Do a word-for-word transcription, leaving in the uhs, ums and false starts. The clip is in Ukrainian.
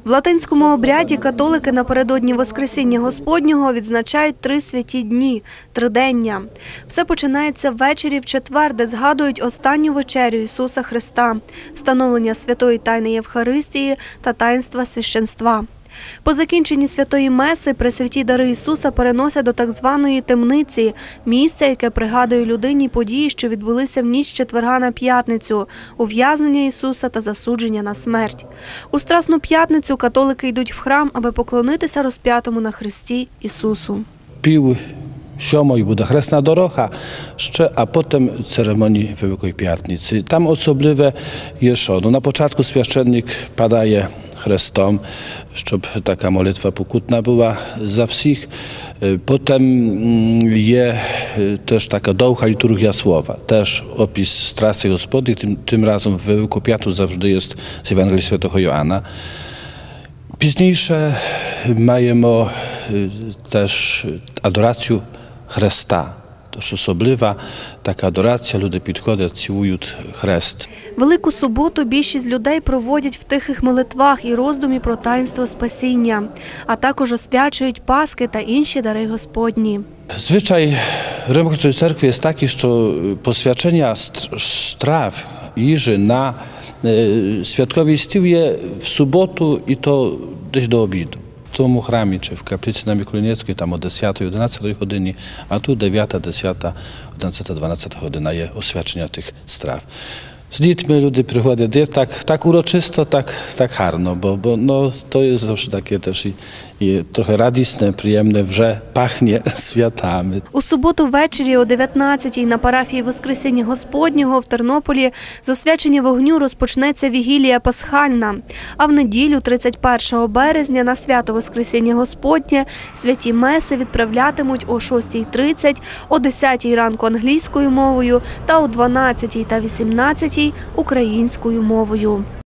В латинському обряді католики напередодні Воскресіння Господнього відзначають три святі дні – тридення. Все починається ввечері в четвер, де згадують останню вечерю Ісуса Христа, встановлення святої тайни Євхаристії та таїнства священства. По закінченні святої меси пресвяті дари Ісуса переносять до так званої темниці – місця, яке пригадує людині події, що відбулися в ніч з четверга на п'ятницю – ув'язнення Ісуса та засудження на смерть. У Страсну п'ятницю католики йдуть в храм, аби поклонитися розп'ятому на хресті Ісусу. Пів сьомої буде хресна дорога, ще, а потім церемонії Великої П'ятниці. Там особливе є що? No, na początku święcennik padaje chrestom, щоб така молитва покутна була за всіх. Potem є też taka довга liturgia słowa, też opis strasy Gospodnich, tym, tym razem w Wielką Piątku zawsze jest z Ewangelii Świętego Joana. Пізніше маємо теж адорацію Хреста. Тож особлива така адорація, люди підходять, цілують хрест. Велику суботу більшість людей проводять в тихих молитвах і роздумі про таїнство спасіння, а також освячують Пасхи та інші дари Господні. Звичай Римської церкви є такий, що посвячення страв, їжі на святковий стіл є в суботу і то десь до обіду. В тому храмі чи в каплиці на Миколинецькій там о десятій-одинадцятій годині, а тут дев'ята, десята, одинадцята, дванадцята година є освячення тих страв. З дітьми люди приходять, є так, так урочисто, так, так гарно, бо, бо no, to jest zawsze takie też i, i trochę radісне, приємне, вже пахне святами. У суботу ввечері о дев'ятнадцятій на парафії Воскресіння Господнього в Тернополі з освячення вогню розпочнеться вігілія Пасхальна, а в неділю тридцять першого березня на свято Воскресіння Господнє святі меси відправлятимуть о шостій тридцять, о десятій ранку англійською мовою та о дванадцятій та вісімнадцятій українською мовою.